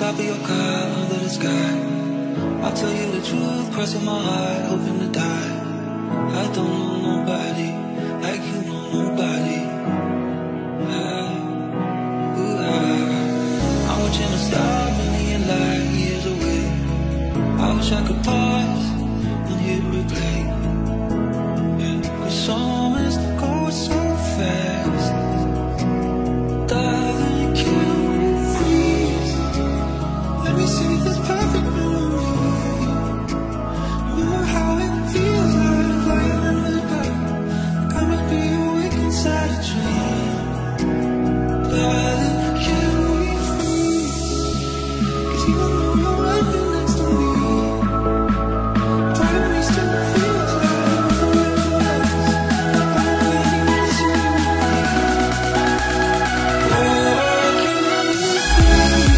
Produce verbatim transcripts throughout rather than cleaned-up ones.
top of your car, under the sky. I'll tell you the truth, crossing my heart, hoping to die. I don't know nobody like you know nobody. I, ooh, I, I'm watching a star, million light years away. I wish I could pause and hit replay. Yeah, 'cause summers go so fast. Darling, can we freeze? Let me see this perfect memory. Remember how it feels like flying in the dark. Like I must be awake inside a dream. Darling, can we freeze? 'Cause even though you're right here next to me, part of me still feels like forever else. I'm waiting to see you. Oh, can we freeze?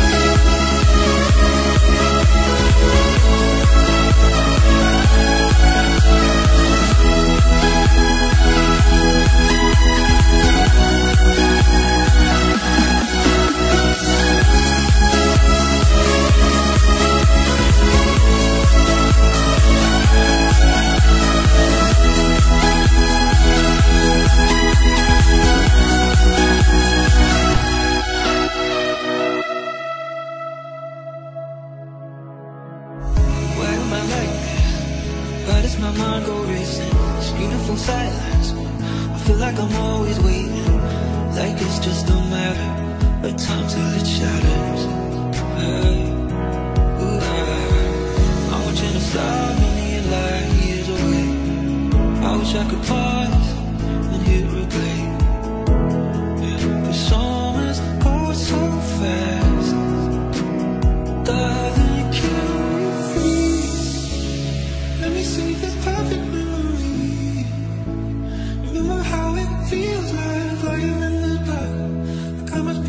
Why am I like this? Why does my mind go racing? This beautiful silence. I feel like I'm always waiting. Like it's just a matter of time till it shatters. I, ooh, I, I'm watching a star, million light years away. I wish I could pause and hit replay. Yeah, 'cause summers go so fast. Darling, can we freeze? Let me see this perfect memory. Remember how it feels like flying in the dark. Like I must be